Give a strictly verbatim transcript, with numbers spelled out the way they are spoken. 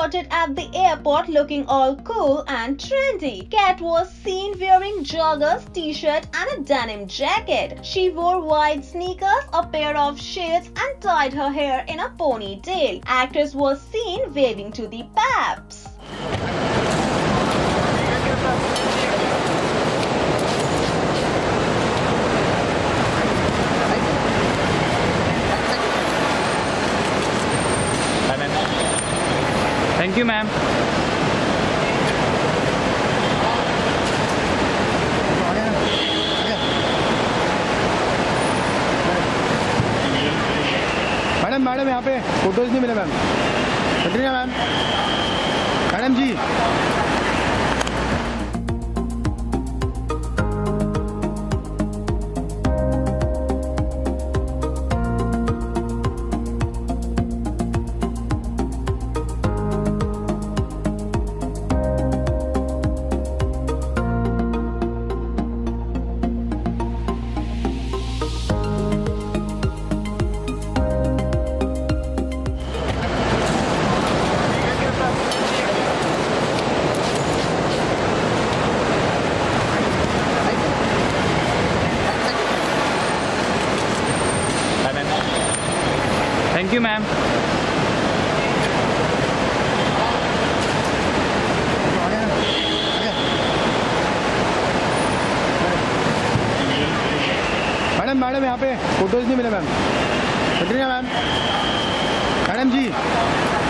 spotted at the airport looking all cool and trendy. Kat was seen wearing joggers, t-shirt and a denim jacket. She wore white sneakers, a pair of shades and tied her hair in a ponytail. Actress was seen waving to the paps. Thank you, ma'am. Madam madam यहाँ पे photos नहीं मिले ma'am. Katrina ma'am, madam ji. Thank you, ma'am. Madam madam यहाँ पे photos नहीं मिले ma'am. Katrina ma'am, madam जी।